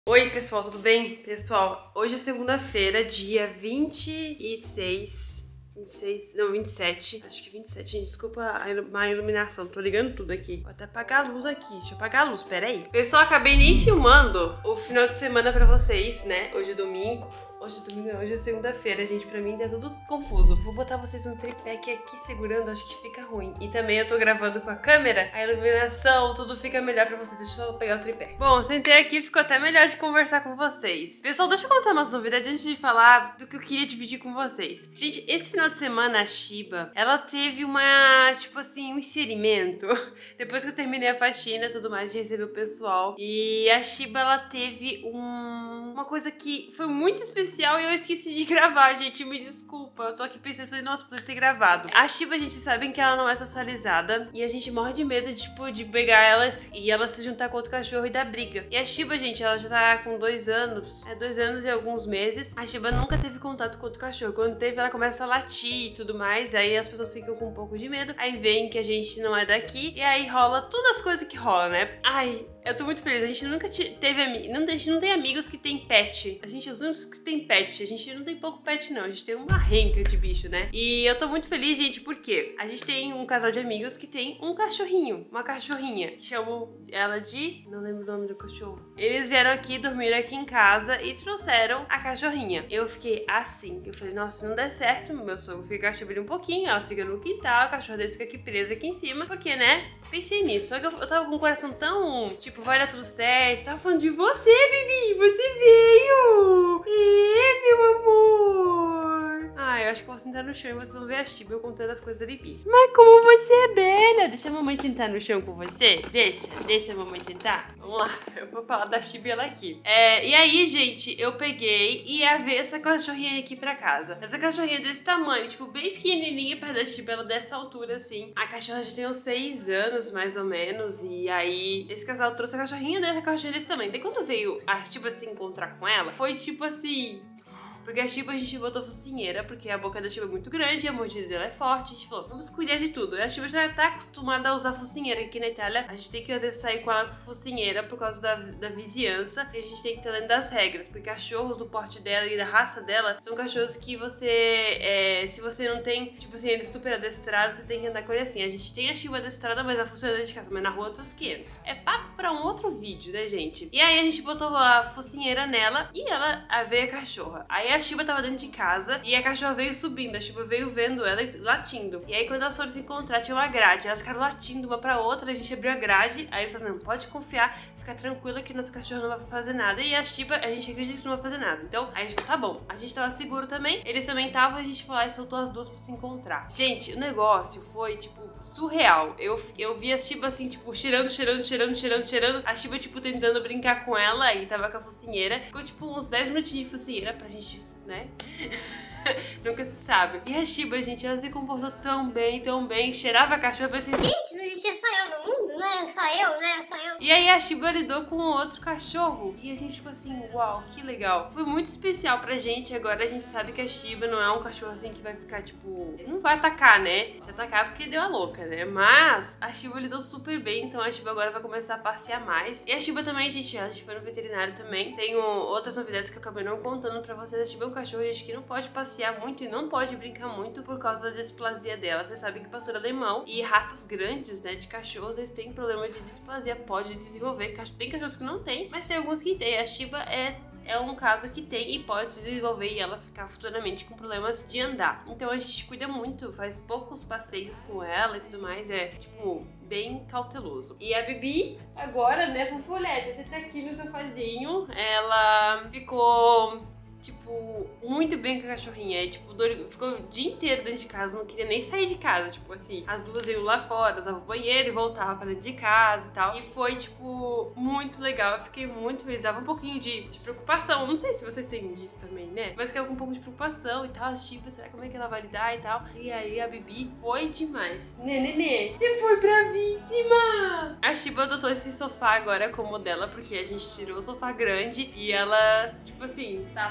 Oi pessoal, tudo bem? Pessoal, hoje é segunda-feira, dia 26, não, 27, acho que 27, gente, desculpa a iluminação, tô ligando tudo aqui. Vou até apagar a luz aqui, deixa eu apagar a luz, peraí. Pessoal, acabei nem filmando o final de semana pra vocês, né? Hoje é domingo, hoje é segunda-feira, gente, pra mim tá tudo confuso. Vou botar vocês no tripé que aqui segurando, acho que fica ruim. E também eu tô gravando com a câmera, a iluminação, tudo fica melhor pra vocês. Deixa eu pegar o tripé. Bom, sentei aqui, ficou até melhor de conversar com vocês. Pessoal, deixa eu contar umas novidades antes de falar do que eu queria dividir com vocês. Gente, esse final de semana a Shiba, ela teve uma, tipo assim, um inserimento. Depois que eu terminei a faxina e tudo mais, de receber o pessoal. E a Shiba, ela teve uma coisa que foi muito especial e eu esqueci de gravar, gente. Me desculpa. Eu tô aqui pensando, falei, nossa, podia ter gravado. A Shiba, a gente sabe que ela não é socializada e a gente morre de medo, tipo, de pegar ela e ela se juntar com outro cachorro e dar briga. E a Shiba, gente, ela já tá com 2 anos. 2 anos e alguns meses. A Shiba nunca teve contato com outro cachorro. Quando teve, ela começa a latir e tudo mais. Aí as pessoas ficam com um pouco de medo. Aí veem que a gente não é daqui. E aí rola todas as coisas que rolam, né? Ai, eu tô muito feliz. A gente nunca teve amigos. A gente não tem amigos que tem pet. A gente é os únicos que tem pet. A gente não tem pouco pet, não. A gente tem uma renca de bicho, né? E eu tô muito feliz, gente, porque a gente tem um casal de amigos que tem um cachorrinho, uma cachorrinha. Chamam ela de... não lembro o nome do cachorro. Eles vieram aqui, dormiram aqui em casa e trouxeram a cachorrinha. Eu fiquei assim. Eu falei, nossa, se não der certo, meu sogro fica chovendo um pouquinho, ela fica no quintal, a cachorra deles fica aqui presa aqui em cima. Porque, né? Pensei nisso. Só que eu tava com o coração tão... tipo, vai dar tudo certo. Tava falando de você, Bibi. Você veio. Meu amor. Ah, eu acho que eu vou sentar no chão e vocês vão ver a Shiba eu contando as coisas da Bibi. Mas como você é bela. Deixa a mamãe sentar no chão com você. Deixa a mamãe sentar. Vamos lá, eu vou falar da Shiba ela aqui. E aí, gente, eu peguei e ia ver essa cachorrinha aqui pra casa. Essa cachorrinha desse tamanho, tipo, bem pequenininha perto da Shiba, ela dessa altura, assim. A cachorra já tem uns 6 anos, mais ou menos, e aí esse casal trouxe a cachorrinha desse tamanho. Daí quando veio a Shiba se encontrar com ela, foi tipo assim... porque a Shiba a gente botou focinheira, porque a boca da Shiba é muito grande e a mordida dela é forte. A gente falou, vamos cuidar de tudo. E a Shiba já tá acostumada a usar focinheira aqui na Itália. A gente tem que às vezes sair com ela com focinheira por causa da vizinhança. E a gente tem que estar dentro das regras, porque cachorros do porte dela e da raça dela são cachorros que você, se você não tem, tipo assim, eles super adestrados, você tem que andar com ele assim. A gente tem a Shiba adestrada, mas ela funciona dentro de casa, mas na rua tá os 500. É papo pra um outro vídeo, né, gente? E aí a gente botou a focinheira nela e ela veio a cachorra. Aí a Shiba tava dentro de casa e a cachorra veio subindo, a Shiba veio vendo ela e latindo. E aí quando elas foram se encontrar, tinha uma grade, elas ficaram latindo uma pra outra, a gente abriu a grade, aí eles falaram, não, pode confiar, fica tranquila que nossa cachorra não vai fazer nada. E a Shiba, a gente acredita que não vai fazer nada. Então, aí a gente falou, tá bom, a gente tava seguro também, eles também estavam, a gente foi lá e soltou as duas pra se encontrar. Gente, o negócio foi, tipo, surreal. Eu vi a Shiba assim, tipo, cheirando. A Shiba, tipo, tentando brincar com ela e tava com a focinheira. Ficou, tipo, uns 10 minutinhos de focinheira pra gente, né? Nunca se sabe. E a Shiba, gente, ela se comportou tão bem, cheirava a cachorra, parecia assim... gente, não existia só eu no mundo, não era só eu, não era só eu. E aí a Shiba lidou com outro cachorro e a gente ficou assim, uau, que legal. Foi muito especial pra gente, agora a gente sabe que a Shiba não é um cachorro assim que vai ficar, tipo... ele não vai atacar, né? Se atacar porque deu a louca, né? Mas a Shiba lidou super bem, então a Shiba agora vai começar a passear mais. E a Shiba também, a gente foi no veterinário também. Tenho outras novidades que eu acabei não contando pra vocês. A Shiba é um cachorro, gente, que não pode passear muito e não pode brincar muito por causa da displasia dela. Vocês sabem que pastor alemão e raças grandes, né, de cachorros, eles têm problema de displasia, pode desenvolver. Tem cachorros que não tem, mas tem alguns que tem. A Shiba é um caso que tem e pode se desenvolver e ela ficar futuramente com problemas de andar. Então a gente cuida muito, faz poucos passeios com ela e tudo mais, tipo, bem cauteloso. E a Bibi, agora, né, fofolete, você tá aqui no sofazinho, ela ficou... tipo, muito bem com a cachorrinha. Tipo, ficou o dia inteiro dentro de casa, não queria nem sair de casa. Tipo assim, as duas iam lá fora, usavam o banheiro e voltavam pra dentro de casa e tal. E foi, tipo, muito legal. Eu fiquei muito feliz. Dava um pouquinho de preocupação. Não sei se vocês têm disso também, né? Mas ficava com um pouco de preocupação e tal. Tipo, será como é que ela vai lidar e tal? E aí a Bibi foi demais. Nenê, você foi bravíssima! A Shiba adotou esse sofá agora como dela, porque a gente tirou o sofá grande e ela, tipo assim, tá pro sofá.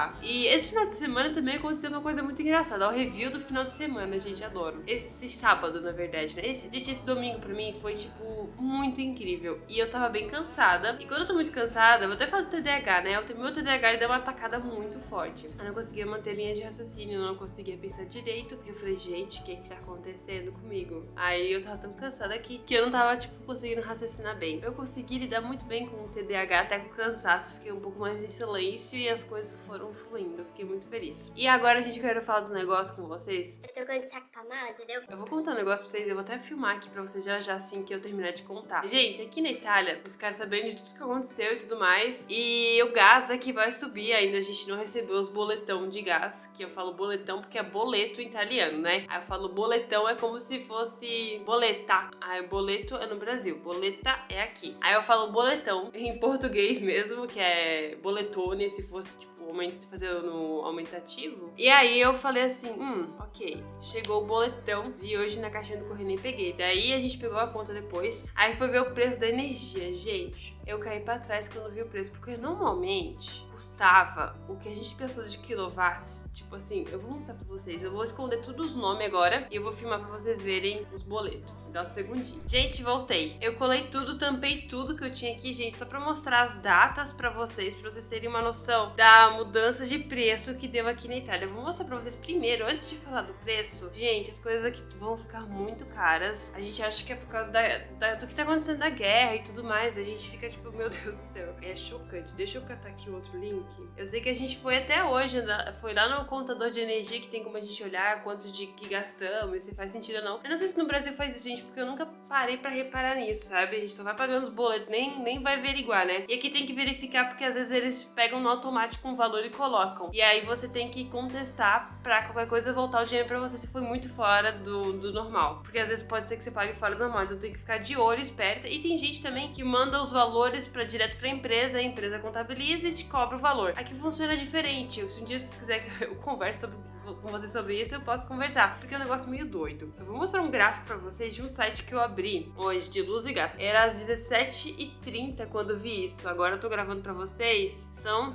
falar. E esse final de semana também aconteceu uma coisa muito engraçada. O review do final de semana, gente, adoro. Esse sábado, na verdade, né? Esse domingo pra mim foi, tipo, muito incrível. E eu tava bem cansada. E quando eu tô muito cansada, eu vou até falar do TDAH, né? Meu TDAH ele deu uma atacada muito forte. Eu não conseguia manter linha de raciocínio, eu não conseguia pensar direito. Eu falei, gente, o que tá acontecendo comigo? Aí eu tava tão cansada aqui que eu não tava, tipo, conseguindo raciocinar bem. Eu consegui lidar muito bem com o TDAH, até com o cansaço. Fiquei um pouco mais em silêncio e as coisas foram fluindo. Eu fiquei muito feliz. E agora, gente, eu quero falar do negócio com vocês. Eu trocando de saco pra mala, entendeu? Eu vou contar um negócio pra vocês, eu vou até filmar aqui pra vocês já assim que eu terminar de contar. Gente, aqui na Itália, vocês ficaram sabendo de tudo que aconteceu e tudo mais. E o gás aqui vai subir ainda, a gente não recebeu os boletão de gás. Que eu falo boletão porque é boleto em italiano, né? Aí eu falo boletão é como se fosse boleta. Aí boleto é no Brasil, boleta é aqui. Aí eu falo boletão em português mesmo, que é boletone, se fosse tipo fazer no aumentativo. E aí eu falei assim, ok, chegou o boletão, vi hoje na caixinha do correio, nem peguei. Daí a gente pegou a conta depois, aí foi ver o preço da energia. Gente, eu caí pra trás quando vi o preço, porque normalmente custava o que a gente gastou de quilowatts, tipo assim, eu vou mostrar pra vocês, eu vou esconder tudo os nomes agora e eu vou filmar pra vocês verem os boletos. Dá um segundinho. Gente, voltei. Eu colei tudo, tampei tudo que eu tinha aqui, gente, só pra mostrar as datas pra vocês terem uma noção da mudança de preço que deu aqui na Itália. Eu vou mostrar pra vocês primeiro, antes de falar do preço. Gente, as coisas aqui vão ficar muito caras. A gente acha que é por causa do que tá acontecendo da guerra e tudo mais. A gente fica tipo, meu Deus do céu, é chocante. Deixa eu catar aqui o outro link. Eu sei que a gente foi até hoje, foi lá no contador de energia que tem como a gente olhar quanto que gastamos, e se faz sentido ou não. Eu não sei se no Brasil faz isso, gente, porque eu nunca parei pra reparar nisso, sabe? A gente só vai pagando os boletos, nem vai averiguar, né? E aqui tem que verificar porque às vezes eles pegam no automático um valor e colocam. E aí você tem que contestar pra qualquer coisa voltar o dinheiro pra você se foi muito fora do normal. Porque às vezes pode ser que você pague fora do normal, então tem que ficar de olho, esperta. E tem gente também que manda os valores direto pra empresa, a empresa contabiliza e te cobra o valor. Aqui funciona diferente. Se um dia vocês quiserem que eu converse com vocês sobre isso, eu posso conversar, porque é um negócio meio doido. Eu vou mostrar um gráfico pra vocês de um site que eu abri hoje de luz e gás. Era às 17h30 quando vi isso. Agora eu tô gravando pra vocês, são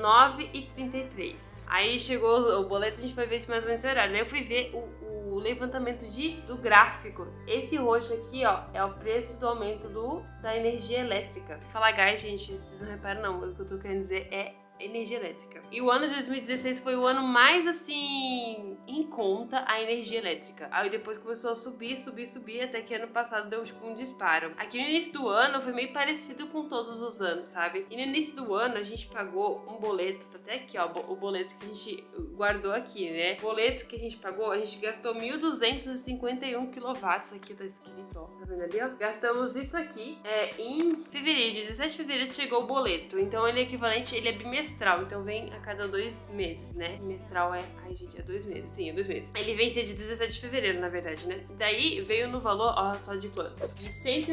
19h33. Aí chegou o boleto, a gente vai ver se mais ou menos esse horário. Aí eu fui ver o levantamento do gráfico. Esse roxo aqui, ó, é o preço do aumento da energia elétrica. Se falar gás, gente, vocês não reparam não, o que eu tô querendo dizer é energia elétrica. E o ano de 2016 foi o ano mais, assim, em conta a energia elétrica. Aí depois começou a subir, até que ano passado deu, tipo, um disparo. Aqui no início do ano foi meio parecido com todos os anos, sabe? E no início do ano a gente pagou um boleto, tá até aqui, ó, o boleto que a gente guardou aqui, né? O boleto que a gente pagou, a gente gastou 1.251 quilowatts, aqui tá escrito, ó, tá vendo ali, ó? Gastamos isso aqui, em fevereiro, 17 de fevereiro chegou o boleto. Então ele é equivalente, ele é bimestral, então vem a cada 2 meses, né? Bimestral é 2 meses, sim, é 2 meses. Ele vem ser de 17 de fevereiro, na verdade, né? Daí veio no valor, ó, só de quanto? De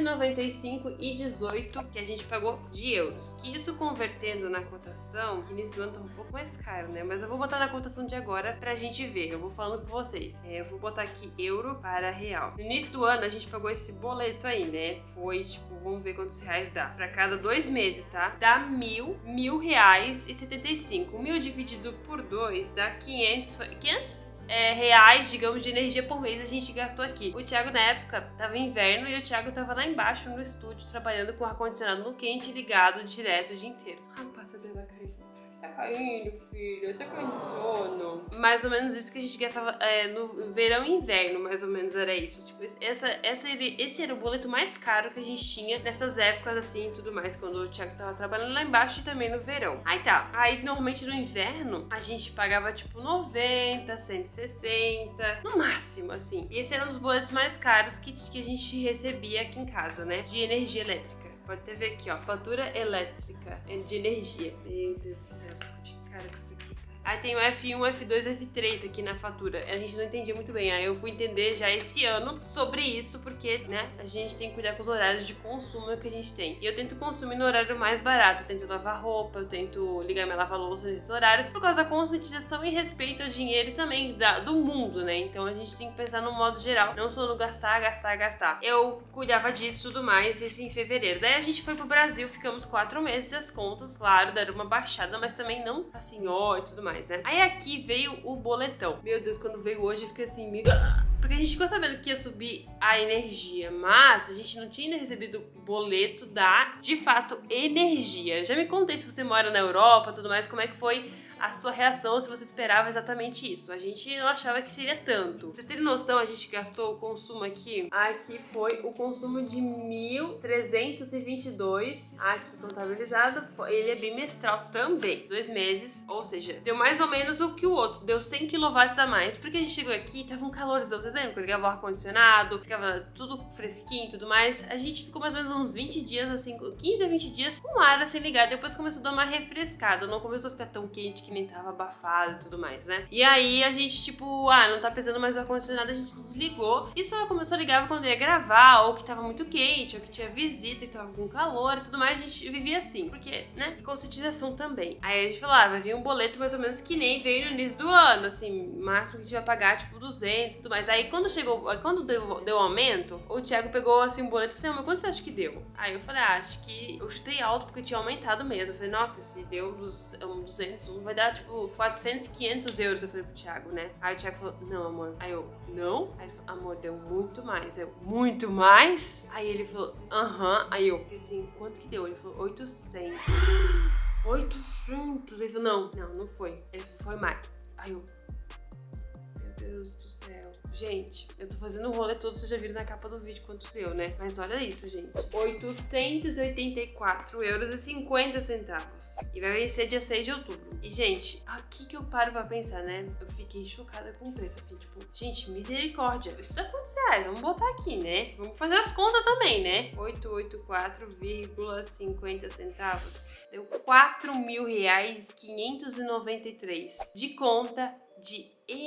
195,18 que a gente pagou de euros. Que isso convertendo na cotação, que início do ano tá um pouco mais caro, né? Mas eu vou botar na cotação de agora pra gente ver. Eu vou falando com vocês. Eu vou botar aqui euro para real. No início do ano a gente pagou esse boleto aí, né? Foi, tipo, vamos ver quantos reais dá. Pra cada 2 meses, tá? Dá R$1.000,75. 1.000 dividido por 2 dá 500 reais, digamos, de energia por mês a gente gastou aqui. O Thiago, na época, tava inverno e o Thiago tava lá embaixo no estúdio, trabalhando com o ar-condicionado no quente, ligado direto o dia inteiro. Rapaz, tá dando a cabeça. Tá caindo, filho, tá caindo sono. Mais ou menos isso que a gente gastava no verão e inverno, mais ou menos era isso. Tipo, esse era o boleto mais caro que a gente tinha nessas épocas assim e tudo mais, quando o Thiago tava trabalhando lá embaixo e também no verão. Aí tá, aí normalmente no inverno a gente pagava tipo 90, 160, no máximo assim. E esses eram os boletos mais caros que a gente recebia aqui em casa, né, de energia elétrica. Pode até ver aqui, ó, fatura elétrica de energia. Meu Deus do céu, de cara com isso aqui, cara. Aí tem o F1, F2, F3 aqui na fatura. A gente não entendia muito bem. Aí eu fui entender já esse ano sobre isso, porque, né, a gente tem que cuidar com os horários de consumo que a gente tem. E eu tento consumir no horário mais barato. Eu tento lavar roupa, eu tento ligar minha lava-louça nesses horários, por causa da conscientização e respeito ao dinheiro e também do mundo, né? Então a gente tem que pensar no modo geral, não só no gastar, gastar, gastar. Eu cuidava disso e tudo mais, isso em fevereiro. Daí a gente foi pro Brasil, ficamos 4 meses, as contas, claro, deram uma baixada, mas também não assim, ó, e tudo mais, né? Aí aqui veio o boletão. Meu Deus, quando veio hoje, eu fiquei assim, porque a gente ficou sabendo que ia subir a energia, mas a gente não tinha ainda recebido o boleto da, de fato, energia. Já me contei se você mora na Europa, tudo mais, como é que foi a sua reação, se você esperava exatamente isso. A gente não achava que seria tanto. Pra vocês terem noção, a gente gastou o consumo aqui foi o consumo de 1.322, aqui contabilizado, ele é bimestral também, 2 meses, ou seja, deu mais ou menos o que o outro, deu 100 kW a mais, porque a gente chegou aqui e tava um calorzão, vocês lembram? Que eu ligava o ar-condicionado, ficava tudo fresquinho e tudo mais, a gente ficou mais ou menos uns 20 dias, assim, 15 a 20 dias com o ar assim ligado, depois começou a dar uma refrescada, não começou a ficar tão quente que nem tava abafado e tudo mais, né? E aí a gente, tipo, não tá pesando mais o ar-condicionado, a gente desligou e só começou a ligar quando ia gravar, ou que tava muito quente, ou que tinha visita e tava com calor e tudo mais, a gente vivia assim, porque, né, conscientização também. Aí a gente falou, vai vir um boleto mais ou menos que nem veio no início do ano, assim, máximo que a gente vai pagar, tipo, 200 e tudo mais. Aí quando deu aumento, o Thiago pegou, assim, um boleto e falou assim, mas quanto você acha que deu? Aí eu falei, acho que eu chutei alto porque tinha aumentado mesmo. Eu falei, nossa, se deu 200, vai dar, tipo, 400, 500 euros. Eu falei pro Thiago, né? Aí o Thiago falou, não, amor. Aí eu, não? Aí ele falou, amor, deu muito mais. Eu, muito mais? Aí ele falou, aham. Aí eu, fiquei assim, quanto que deu? Ele falou, 800. 800. Ele falou, não foi. Ele falou, foi mais. Aí eu, meu Deus do céu. Gente, eu tô fazendo o rolê todo, vocês já viram na capa do vídeo quanto deu, né? Mas olha isso, gente. 884,50 euros. E vai vencer dia 6 de outubro. E, gente, aqui que eu paro pra pensar, né? Eu fiquei chocada com o preço, assim, tipo, gente, misericórdia. Isso dá quantos reais? Vamos botar aqui, né? Vamos fazer as contas também, né? 884,50 deu R$4.593 de conta de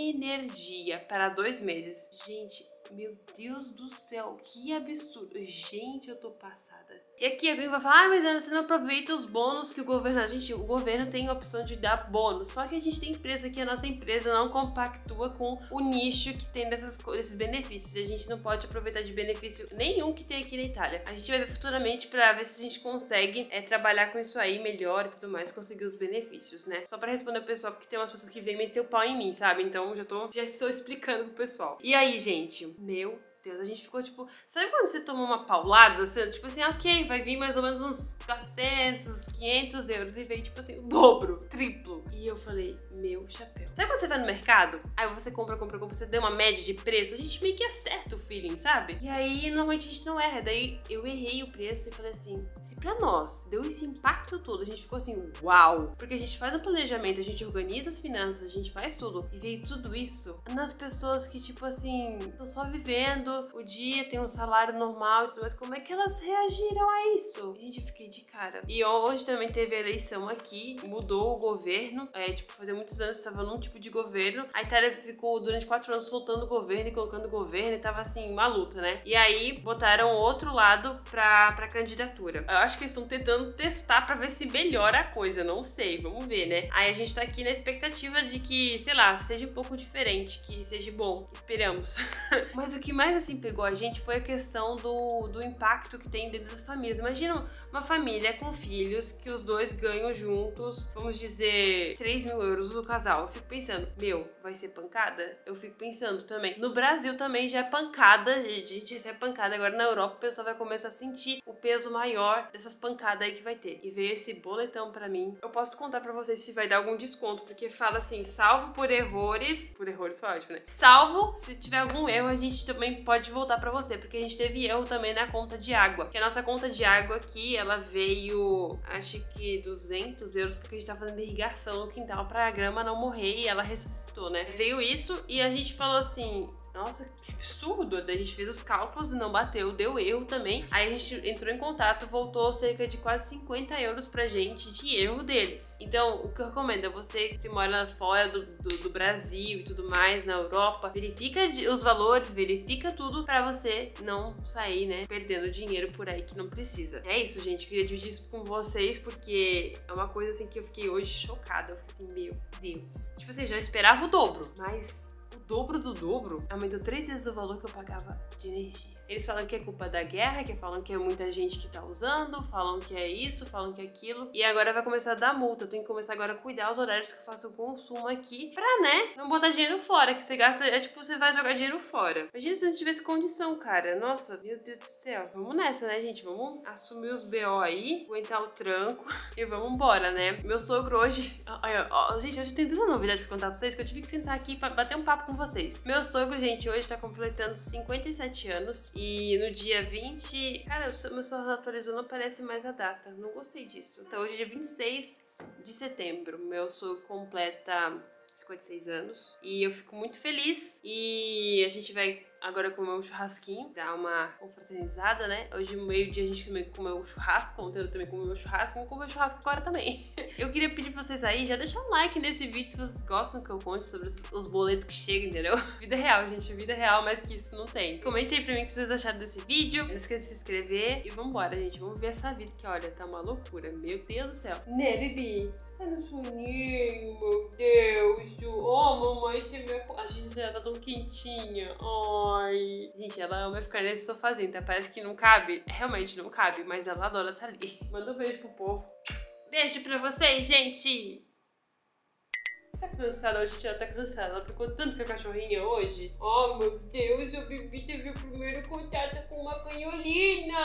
energia para 2 meses. Gente, meu Deus do céu, que absurdo. Gente, eu tô passada. E aqui alguém vai falar, mas Ana, você não aproveita os bônus que o governo... Gente, o governo tem a opção de dar bônus, só que a gente tem empresa que a nossa empresa não compactua com o nicho que tem desses benefícios. E a gente não pode aproveitar de benefício nenhum que tem aqui na Itália. A gente vai ver futuramente pra ver se a gente consegue trabalhar com isso aí melhor e tudo mais, conseguir os benefícios, né? Só pra responder o pessoal, porque tem umas pessoas que vêm meter o pau em mim, sabe? Então já estou explicando pro pessoal. E aí, gente, meu Deus, a gente ficou tipo... Sabe quando você toma uma paulada? Você, tipo assim, ok, vai vir mais ou menos uns 400, 500 euros. E veio, tipo assim, o dobro, triplo. E eu falei, meu chapéu. Sabe quando você vai no mercado? Aí você compra, você deu uma média de preço. A gente meio que acerta o feeling, sabe? E aí, normalmente a gente não erra. Daí eu errei o preço e falei assim, se pra nós deu esse impacto todo, a gente ficou assim, uau. Porque a gente faz o planejamento, a gente organiza as finanças, a gente faz tudo. E veio tudo isso nas pessoas que, tipo assim, estão só vivendo o dia, tem um salário normal e tudo mais, como é que elas reagiram a isso? Gente, eu fiquei de cara. E hoje também teve a eleição aqui, mudou o governo, tipo, fazia muitos anos estava num tipo de governo, a Itália ficou durante 4 anos soltando o governo e colocando o governo e tava assim, uma luta, né? E aí botaram outro lado pra candidatura. Eu acho que eles estão tentando testar pra ver se melhora a coisa, não sei, vamos ver, né? Aí a gente tá aqui na expectativa de que, sei lá, seja um pouco diferente, que seja bom, esperamos. Mas o que mais assim pegou a gente foi a questão do impacto que tem dentro das famílias. Imagina uma família com filhos que os dois ganham juntos, vamos dizer, 3 mil euros o casal. Eu fico pensando, meu, vai ser pancada? Eu fico pensando também. No Brasil também já é pancada, a gente recebe pancada. Agora na Europa o pessoal vai começar a sentir o peso maior dessas pancadas aí que vai ter. E veio esse boletão pra mim. Eu posso contar pra vocês se vai dar algum desconto, porque fala assim, salvo por erros. Por erros foi ótimo, né? Salvo, se tiver algum erro, a gente também pode voltar pra você, porque a gente teve erro também na conta de água, que a nossa conta de água aqui, ela veio, acho que 200 euros, porque a gente tá fazendo irrigação no quintal pra grama não morrer e ela ressuscitou, né? Veio isso e a gente falou assim, nossa, que absurdo. Daí a gente fez os cálculos e não bateu, deu erro também. Aí a gente entrou em contato, voltou cerca de quase 50 euros pra gente de erro deles. Então, o que eu recomendo é você que se mora fora do Brasil e tudo mais, na Europa, verifica os valores, verifica tudo pra você não sair, né, perdendo dinheiro por aí que não precisa. É isso, gente. Eu queria dividir isso com vocês porque é uma coisa assim que eu fiquei hoje chocada. Eu fiquei assim, meu Deus. Tipo assim, já esperava o dobro, mas o dobro do dobro aumentou 3 vezes o valor que eu pagava de energia. Eles falam que é culpa da guerra, que falam que é muita gente que tá usando, falam que é isso, falam que é aquilo. E agora vai começar a dar multa. Eu tenho que começar agora a cuidar os horários que eu faço o consumo aqui pra, né, não botar dinheiro fora, que você gasta, é tipo, você vai jogar dinheiro fora. Imagina se a gente tivesse condição, cara. Nossa, meu Deus do céu. Vamos nessa, né, gente? Vamos assumir os BO aí, aguentar o tranco e vamos embora, né? Meu sogro hoje... gente, hoje tem tanta novidade pra contar pra vocês que eu tive que sentar aqui pra bater um papo com vocês. Meu sogro, gente, hoje tá completando 57 anos. E no dia 20... Cara, meu celular atualizou, não aparece mais a data. Não gostei disso. Então, hoje é dia 26 de setembro. Meu sogro completa 56 anos. E eu fico muito feliz. E a gente vai agora comer um churrasquinho, dar uma confraternizada, né? Hoje, meio-dia, a gente também comeu um churrasco. Ontem eu também comi meu churrasco. Vamos comer churrasco agora também. Eu queria pedir pra vocês aí, já deixar um like nesse vídeo se vocês gostam que eu conte sobre os boletos que chegam, entendeu? Vida real, gente. Vida real, mas que isso não tem. Comente aí pra mim o que vocês acharam desse vídeo. Não esqueça de se inscrever. E vambora, gente. Vamos ver essa vida que, olha, tá uma loucura. Meu Deus do céu. Né, Bibi? Tá no soninho, meu Deus. Oh, mamãe, a gente já tá tão quentinha. Ai. Gente, ela ama ficar nesse sofazinho, tá? Parece que não cabe. Realmente não cabe, mas ela adora estar ali. Manda um beijo pro povo. Beijo pra vocês, gente! Tá cansada hoje? Ela tá cansada. Ela ficou tanto com a cachorrinha hoje. Oh, meu Deus, o Bibi teve o primeiro contato com uma canholina.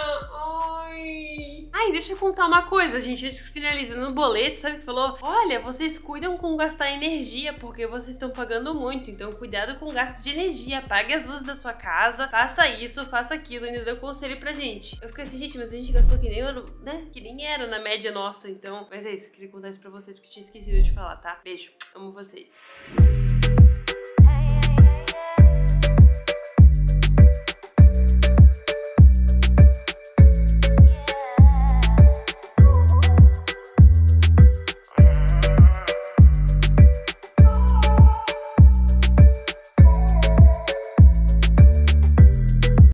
Ai, deixa eu contar uma coisa, gente. Antes que finaliza no boleto, sabe que falou? Olha, vocês cuidam com gastar energia, porque vocês estão pagando muito. Então, cuidado com o gasto de energia. Apague as luzes da sua casa. Faça isso, faça aquilo. Ainda deu conselho pra gente. Eu fiquei assim, gente, mas a gente gastou que nem, né? Que nem era na média nossa. Então, mas é isso. Eu queria contar isso pra vocês, porque eu tinha esquecido de falar, tá? Beijo. Amo vocês.